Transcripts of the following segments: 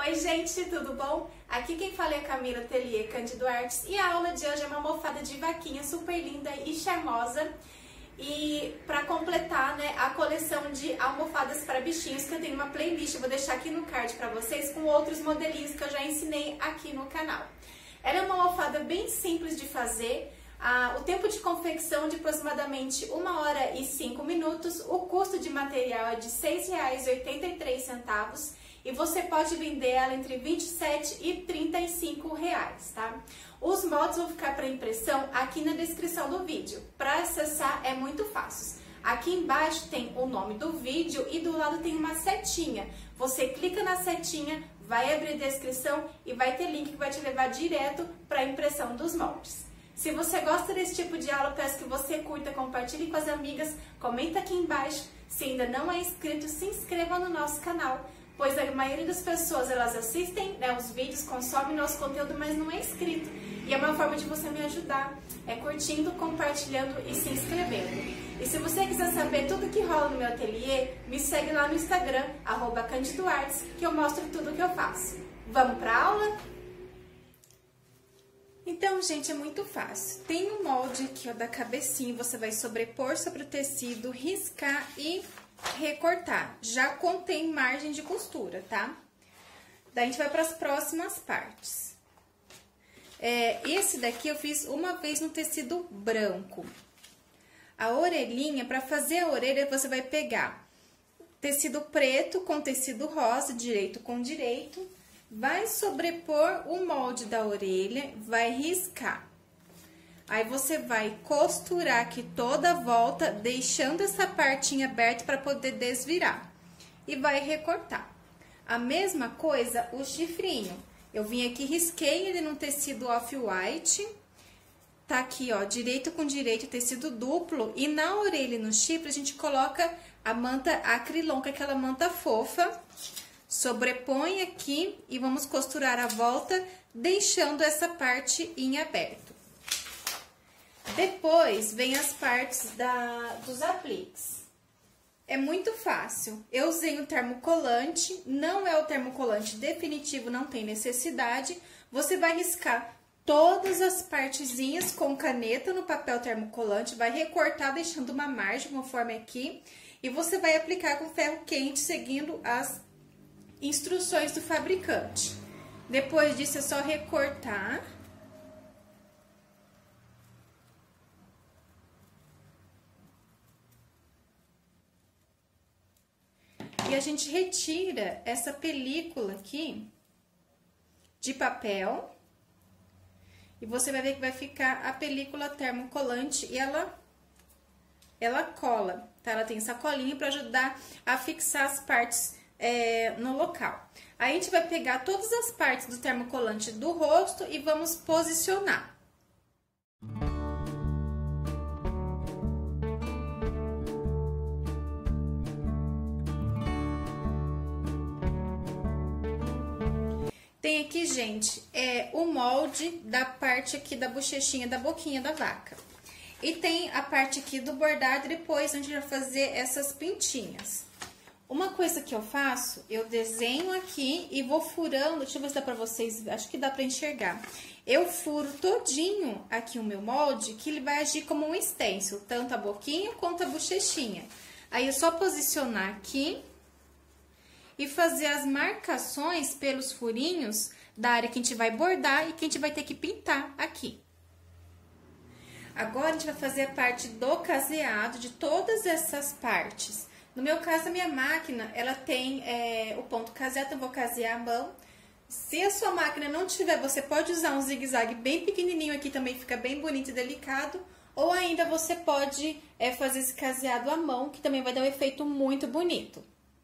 Oi gente, tudo bom? Aqui quem fala é a Camila Ateliê Cândido Artes e a aula de hoje é uma almofada de vaquinha super linda e charmosa. E para completar, né, a coleção de almofadas para bichinhos, que eu tenho uma playlist, eu vou deixar aqui no card para vocês com outros modelinhos que eu já ensinei aqui no canal. Ela é uma almofada bem simples de fazer. O tempo de confecção de aproximadamente 1 hora e 5 minutos, o custo de material é de R$ 6,83 e você pode vender ela entre R$ 27 e R$ 35, tá? Os moldes vão ficar para impressão aqui na descrição do vídeo. Para acessar é muito fácil. Aqui embaixo tem o nome do vídeo e do lado tem uma setinha. Você clica na setinha, vai abrir a descrição e vai ter link que vai te levar direto para a impressão dos moldes. Se você gosta desse tipo de aula, eu peço que você curta, compartilhe com as amigas, comenta aqui embaixo. Se ainda não é inscrito, se inscreva no nosso canal, pois a maioria das pessoas elas assistem, né, os vídeos, consomem nosso conteúdo, mas não é inscrito. E é uma forma de você me ajudar, curtindo, compartilhando e se inscrevendo. E se você quiser saber tudo que rola no meu ateliê, me segue lá no Instagram, @CândidoArtes, que eu mostro tudo o que eu faço. Vamos para a aula? Então, gente, é muito fácil. Tem um molde aqui, ó, da cabecinha, você vai sobrepor sobre o tecido, riscar e recortar. Já contém margem de costura, tá? Daí a gente vai para as próximas partes. Esse daqui eu fiz uma vez no tecido branco. A orelhinha, para fazer a orelha, você vai pegar tecido preto com tecido rosa, direito com direito. Vai sobrepor o molde da orelha, vai riscar. Aí você vai costurar aqui toda a volta, deixando essa partinha aberta para poder desvirar. E vai recortar. A mesma coisa o chifrinho. Eu vim aqui, risquei ele num tecido off-white. Tá aqui, ó, direito com direito, tecido duplo. E na orelha e no chifre a gente coloca a manta acrilon, que é aquela manta fofa. Sobrepõe aqui e vamos costurar a volta, deixando essa parte em aberto. Depois, vem as partes dos apliques. É muito fácil. Eu usei um termocolante, não é o termocolante definitivo, não tem necessidade. Você vai riscar todas as partezinhas com caneta no papel termocolante, vai recortar deixando uma margem, conforme aqui. E você vai aplicar com ferro quente, seguindo as instruções do fabricante. Depois disso é só recortar. E a gente retira essa película aqui de papel. E você vai ver que vai ficar a película termocolante e ela cola, tá? Ela tem essa colinha para ajudar a fixar as partes no local. Aí a gente vai pegar todas as partes do termocolante do rosto e vamos posicionar. Tem aqui, gente, o molde da parte aqui da bochechinha, da boquinha da vaca. E tem a parte aqui do bordado, depois a gente vai fazer essas pintinhas. Uma coisa que eu faço, eu desenho aqui e vou furando, deixa eu ver se dá pra vocês, acho que dá pra enxergar. Eu furo todinho aqui o meu molde, que ele vai agir como um stencil, tanto a boquinha quanto a bochechinha. Aí é só posicionar aqui e fazer as marcações pelos furinhos da área que a gente vai bordar e que a gente vai ter que pintar aqui. Agora a gente vai fazer a parte do caseado de todas essas partes. No meu caso, a minha máquina, ela tem o ponto caseado, então eu vou casear a mão. Se a sua máquina não tiver, você pode usar um zigue-zague bem pequenininho aqui, também fica bem bonito e delicado. Ou ainda você pode fazer esse caseado à mão, que também vai dar um efeito muito bonito.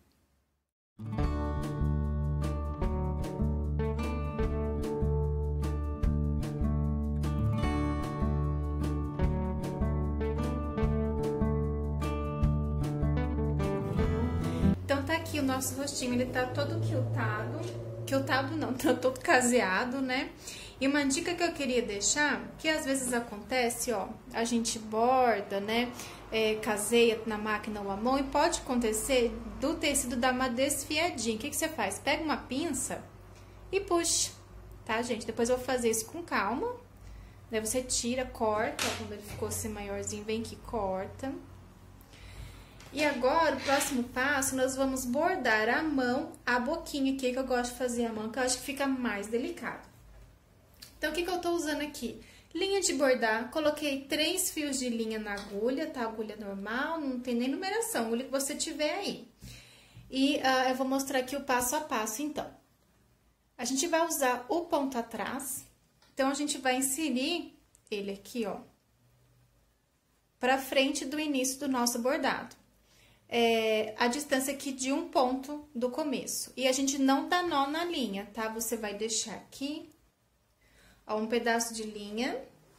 Então, tá aqui o nosso rostinho, ele tá todo quiltado não, tá todo caseado, né? E uma dica que eu queria deixar, que às vezes acontece, ó, a gente borda, né, caseia na máquina ou à mão, e pode acontecer do tecido dar uma desfiadinha. O que que você faz? Pega uma pinça e puxa, tá, gente? Depois eu vou fazer isso com calma. Daí você tira, corta, ó, quando ele ficou assim maiorzinho, vem aqui, corta. E agora, o próximo passo, nós vamos bordar à mão a boquinha aqui, que eu gosto de fazer à mão, que eu acho que fica mais delicado. Então, o que eu tô usando aqui? Linha de bordar, coloquei 3 fios de linha na agulha, tá? Agulha normal, não tem nem numeração, agulha que você tiver aí. E eu vou mostrar aqui o passo a passo, então. A gente vai usar o ponto atrás, então a gente vai inserir ele aqui, ó, pra frente do início do nosso bordado. A distância aqui de um ponto do começo. E a gente não dá nó na linha, tá? Você vai deixar aqui, ó, um pedaço de linha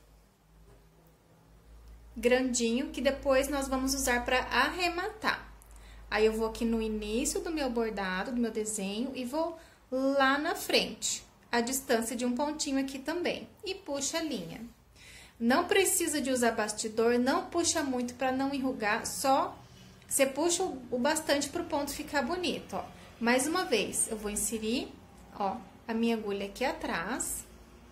grandinho, que depois nós vamos usar para arrematar. Aí, eu vou aqui no início do meu bordado, do meu desenho, e vou lá na frente, a distância de um pontinho aqui também. E puxa a linha. Não precisa de usar bastidor, não puxa muito para não enrugar, só você puxa o bastante pro ponto ficar bonito, ó. Mais uma vez, eu vou inserir, ó, a minha agulha aqui atrás.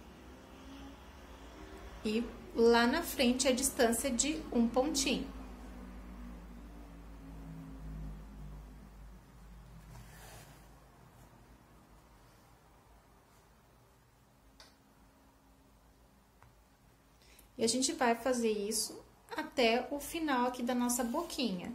E lá na frente a distância de um pontinho. E a gente vai fazer isso até o final aqui da nossa boquinha.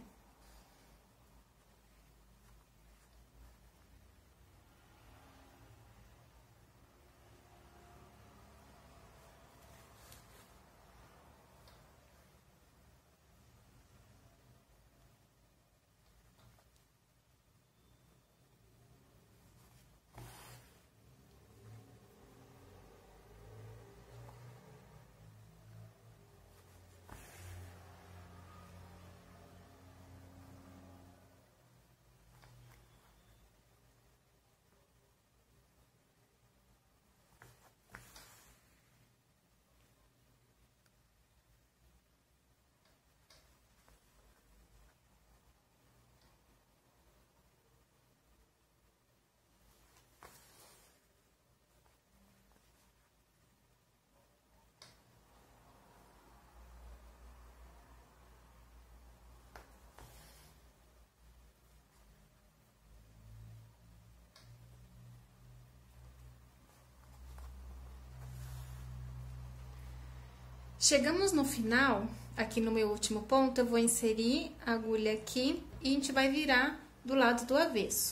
Chegamos no final, aqui no meu último ponto, eu vou inserir a agulha aqui e a gente vai virar do lado do avesso.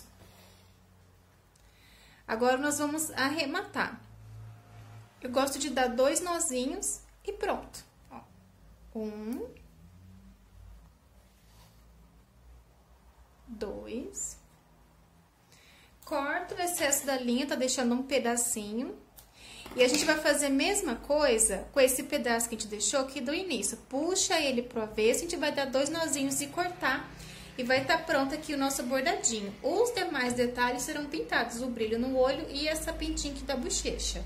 Agora, nós vamos arrematar. Eu gosto de dar 2 nozinhos e pronto. Ó, 1, 2. Corto o excesso da linha, tá deixando um pedacinho. E a gente vai fazer a mesma coisa com esse pedaço que a gente deixou aqui do início. Puxa ele pro avesso, a gente vai dar 2 nozinhos e cortar. E vai estar pronto aqui o nosso bordadinho. Os demais detalhes serão pintados, o brilho no olho e essa pintinha aqui da bochecha.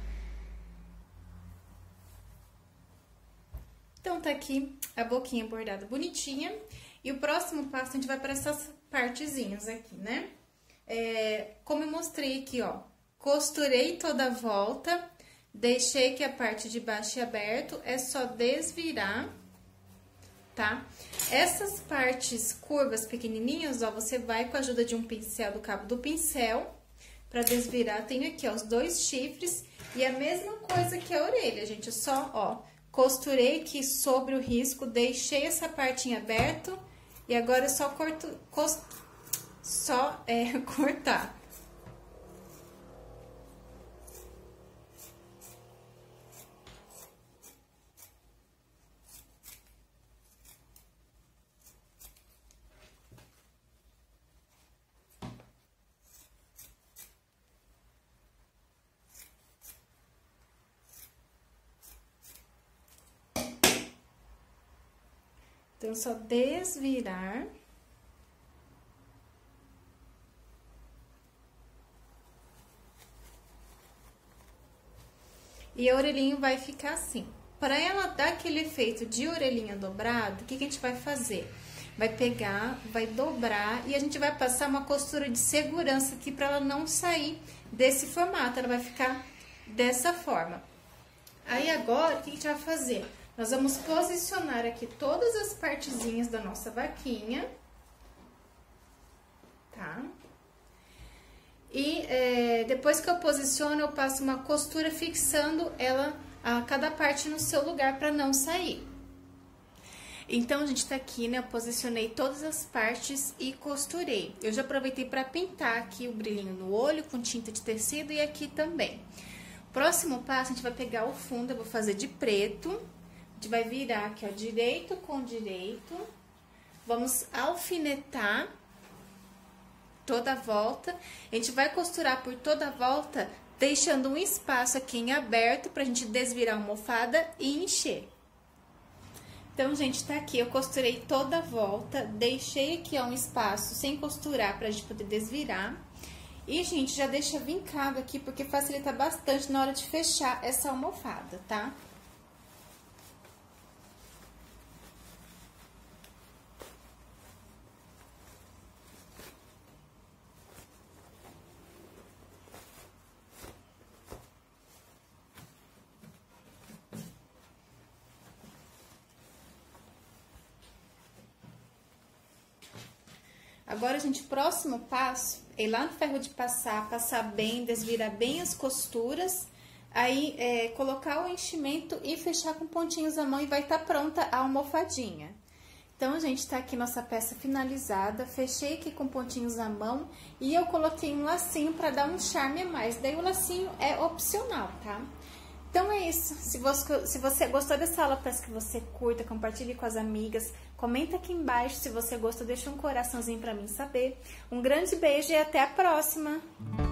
Então, tá aqui a boquinha bordada bonitinha. E o próximo passo, a gente vai para essas partezinhas aqui, né? Como eu mostrei aqui, ó. Costurei toda a volta, deixei que a parte de baixo aberto, é só desvirar, tá? Essas partes curvas pequenininhas, ó, você vai com a ajuda de um pincel, do cabo do pincel, pra desvirar. Tenho aqui, ó, os 2 chifres e a mesma coisa que a orelha, gente, só, ó, costurei aqui sobre o risco, deixei essa partinha aberta e agora é só cortar. Então, só desvirar. E a orelhinha vai ficar assim. Para ela dar aquele efeito de orelhinha dobrada, o que a gente vai fazer? vai pegar, vai dobrar e a gente vai passar uma costura de segurança aqui para ela não sair desse formato, ela vai ficar dessa forma. Aí agora, o que a gente vai fazer? Nós vamos posicionar aqui todas as partezinhas da nossa vaquinha, tá? E depois que eu posiciono, eu passo uma costura fixando ela, cada parte no seu lugar para não sair. Então, a gente tá aqui, né? Eu posicionei todas as partes e costurei. Eu já aproveitei para pintar aqui o brilhinho no olho com tinta de tecido e aqui também. Próximo passo, a gente vai pegar o fundo, eu vou fazer de preto. A gente vai virar aqui, ó, direito com direito. Vamos alfinetar toda a volta. A gente vai costurar por toda a volta, deixando um espaço aqui em aberto pra gente desvirar a almofada e encher. Então, gente, tá aqui, eu costurei toda a volta, deixei aqui, ó, um espaço sem costurar pra gente poder desvirar. E, gente, já deixa vincado aqui, porque facilita bastante na hora de fechar essa almofada, tá? Agora, gente, o próximo passo é ir lá no ferro de passar bem, desvirar bem as costuras, aí colocar o enchimento e fechar com pontinhos à mão e vai estar pronta a almofadinha. Então, gente, tá aqui nossa peça finalizada, fechei aqui com pontinhos à mão e eu coloquei um lacinho para dar um charme a mais, daí o lacinho é opcional, tá? Então é isso, se você gostou dessa aula, peço que você curta, compartilhe com as amigas, comenta aqui embaixo se você gostou, deixa um coraçãozinho pra mim saber. Um grande beijo e até a próxima!